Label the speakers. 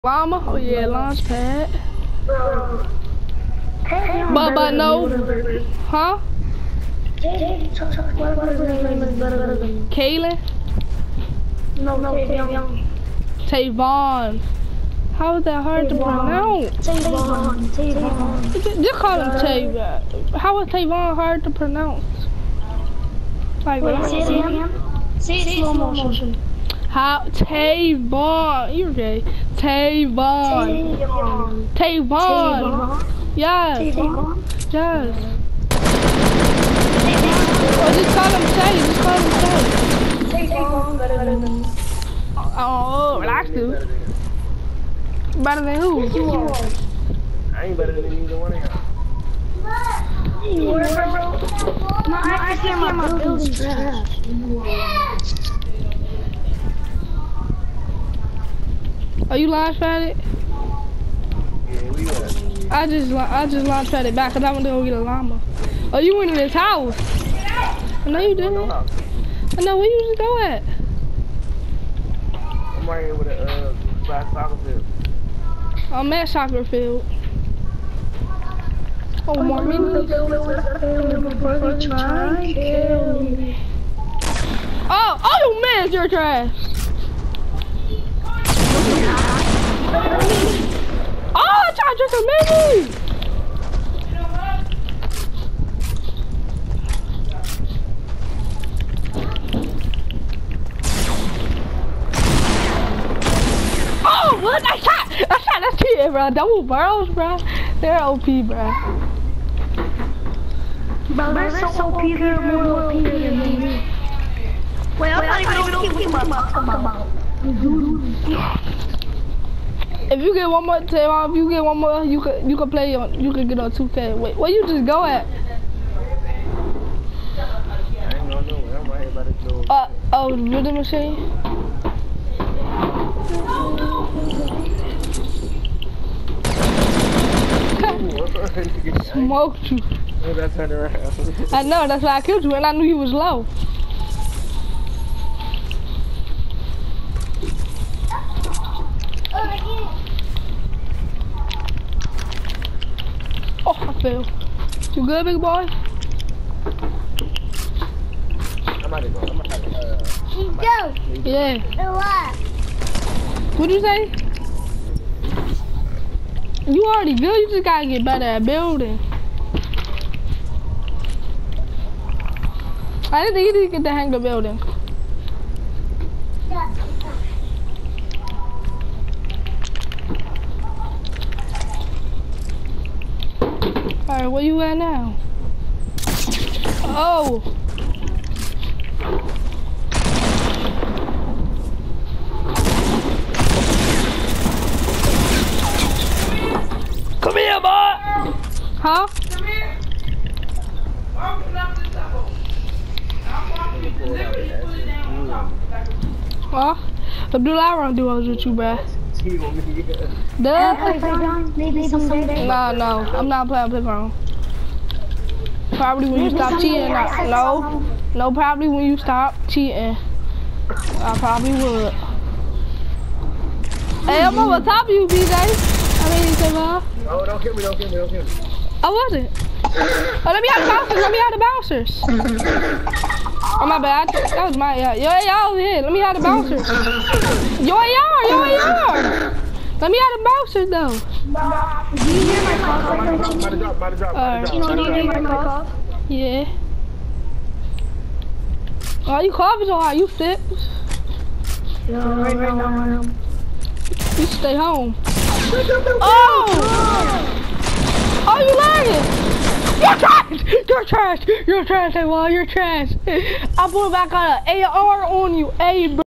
Speaker 1: Llama? Oh yeah, launch pad.
Speaker 2: Bro.
Speaker 1: But no. Huh? Kaylin?
Speaker 2: No, Tavon.
Speaker 1: Tavon. How is that hard to pronounce?
Speaker 2: Tavon.
Speaker 1: Just call him Tavon. How is Tavon hard to pronounce? Like,
Speaker 2: Wait, say it again. Say it slow motion.
Speaker 1: How? Tavon. You're gay. Tavon. Tavon. Yes.
Speaker 2: Tavon.
Speaker 1: Yes. Oh, just call him Tay. Just call him Tay.
Speaker 2: Tavon better than
Speaker 1: Oh, relax, dude. Better than who?
Speaker 3: I ain't better than either one of y'all.
Speaker 2: I can't hear my bills trash.
Speaker 1: Are you launch padded?
Speaker 3: Yeah, we got.
Speaker 1: I just launch padded back because I went to go get a llama. Oh, you went in his house? I know you didn't. I know, where you just go at?
Speaker 3: I'm right here with a black soccer field.
Speaker 1: I'm at soccer field. Oh, more minutes. Oh, you missed your trash. Oh, I tried to drink a mini. Oh, what? I shot. That's cheating, bro. Double barrels, bro. They're OP, bro.
Speaker 2: Bro, they're so OP, they're more OP than me. Wait, I'm not even talking about.
Speaker 1: If you get one more, if you get one more, you could play on, you could get on 2K. Wait, where you just go at?
Speaker 3: I ain't going nowhere. I'm right here by this door.
Speaker 1: Oh, the vending machine. Smoked you.
Speaker 3: Maybe I turned around.
Speaker 1: I know, that's why I killed you, and I knew you was low. Oh, I fell. You good, big boy?
Speaker 3: I'm out of go.
Speaker 1: Yeah. What'd you say? You already good, you just gotta get better at building. I didn't think you didn't get the hang of building. Alright, where you at now? Oh! Come here, boy! Huh? Come here! Huh? Abdullah, I want to do those with you, bruh.
Speaker 2: Maybe someday.
Speaker 1: No, I'm not playing playground. Probably when you stop cheating. No, probably when you stop cheating. I probably would. Hey, I'm over top of you, BJ. I mean, Tavon.
Speaker 3: Oh, don't kill me.
Speaker 1: I wasn't. Oh, let me out the bouncers. Oh, my bad. That was my, Yo, over here. Let me out the bouncers. Yo, AR. Let me out the bouncers, though.
Speaker 2: Do you hear my call?
Speaker 3: About to drop.
Speaker 2: Do you hear my call?
Speaker 1: Yeah. Oh, you coughing so hard. You sick?
Speaker 2: Right now.
Speaker 1: You stay home. Oh! Oh, you lagging! You're trash, Tavon. You're trash. I put back on an AR on you. Hey, bro.